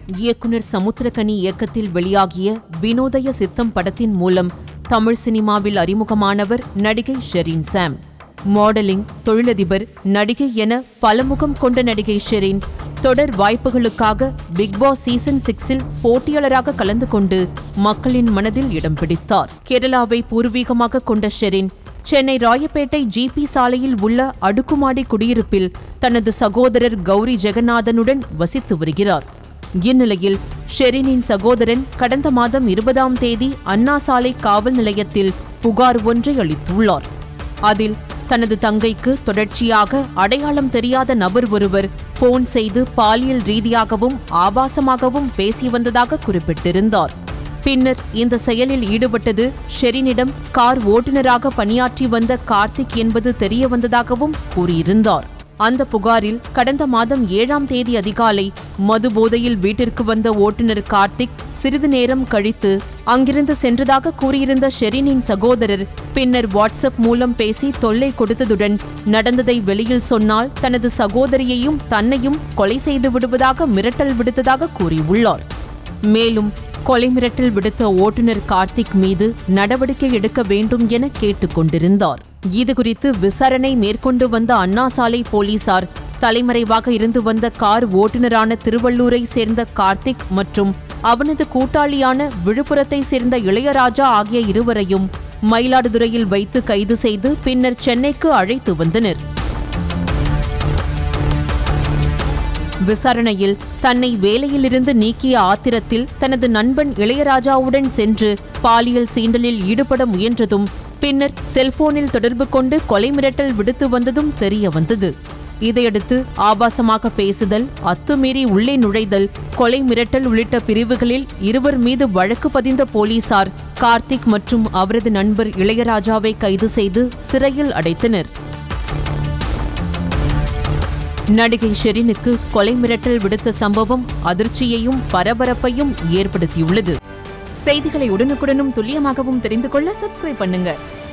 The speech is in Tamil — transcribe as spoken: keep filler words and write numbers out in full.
இயக்குனர் சமுத்திரக்கனி இயக்கத்தில் வெளியாகிய வினோதய சித்தம் படத்தின் மூலம் தமிழ் சினிமாவில் அறிமுகமானவர் நடிகை ஷெரீன் சாம். மாடலிங், தொழிலதிபர், நடிகை என பலமுகம் கொண்ட நடிகை ஷெரீன் தொடர் வாய்ப்புகளுக்காக பிக் பாஸ் சீசன் சிக்ஸில் போட்டியாளராக கலந்து கொண்டு மக்களின் மனதில் இடம் பிடித்தார். கேரளாவை பூர்வீகமாக கொண்ட ஷெரீன் சென்னை ராயப்பேட்டை ஜிபி சாலையில் உள்ள அடுக்குமாடி குடியிருப்பில் தனது சகோதரர் கௌரி ஜெகநாதனுடன் வசித்து வருகிறார். இந்நிலையில் ஷெரீனின் சகோதரன் கடந்த மாதம் இருபதாம் தேதி அண்ணா சாலை காவல் நிலையத்தில் புகார் ஒன்றை அளித்துள்ளார். அதில் தனது தங்கைக்கு தொடர்ச்சியாக அடையாளம் தெரியாத நபர் ஒருவர் போன் செய்து பாலியல் ரீதியாகவும் ஆபாசமாகவும் பேசி வந்ததாக குறிப்பிட்டிருந்தார். பின்னர் இந்த செயலில் ஈடுபட்டது ஷெரீனிடம் கார் ஓட்டுநராக பணியாற்றி வந்த கார்த்திக் என்பது தெரிய வந்ததாகவும் கூறியிருந்தார். அந்த புகாரில் கடந்த மாதம் ஏழாம் தேதி அதிகாலை மது போதையில் வீட்டிற்கு வந்த ஓட்டுநர் கார்த்திக் சிறிது நேரம் கழித்து அங்கிருந்து சென்றதாக கூறியிருந்த ஷெரீனின் சகோதரர் பின்னர் வாட்ஸ்அப் மூலம் பேசி தொல்லை கொடுத்ததுடன் நடந்ததை வெளியில் சொன்னால் தனது சகோதரியையும் தன்னையும் கொலை செய்து விடுவதாக மிரட்டல் விடுத்ததாக கூறியுள்ளார். மேலும் கொலை மிரட்டல் விடுத்த ஓட்டுநர் கார்த்திக் மீது நடவடிக்கை எடுக்க வேண்டும் என கேட்டுக் கொண்டிருந்தார். இதுகுறித்து விசாரணை மேற்கொண்டு வந்த அண்ணா சாலை போலீசார் தலைமறைவாக இருந்து வந்த கார் ஓட்டுநரான திருவள்ளூரை சேர்ந்த கார்த்திக் மற்றும் அவனது கூட்டாளியான விழுப்புரத்தை சேர்ந்த இளையராஜா ஆகிய இருவரையும் மயிலாடுதுறையில் வைத்து கைது செய்து பின்னர் சென்னைக்கு அழைத்து வந்தனர். விசாரணையில் தன்னை வேலையிலிருந்து நீக்கிய ஆத்திரத்தில் தனது நண்பன் இளையராஜாவுடன் சென்று பாலியல் சீண்டலில் ஈடுபட முயன்றதும் பின்னர் செல்போனில் தொடர்பு கொண்டு கொலை மிரட்டல் விடுத்து வந்ததும் தெரிய வந்தது. இதையடுத்து ஆபாசமாக பேசுதல், அத்துமீறி உள்ளே நுழைதல், கொலை மிரட்டல் உள்ளிட்ட பிரிவுகளில் இருவர் மீது வழக்கு பதிந்த போலீசார் கார்த்திக் மற்றும் அவரது நண்பர் இளையராஜாவை கைது செய்து சிறையில் அடைத்தனர். நடிகை ஷெரீனுக்கு கொலை மிரட்டல் விடுத்த சம்பவம் அதிர்ச்சியையும் பரபரப்பையும் ஏற்படுத்தியுள்ளது. செய்திகளை உடனுக்குடனும் துல்லியமாகவும் தெரிந்து கொள்ள சப்ஸ்கிரைப் பண்ணுங்க.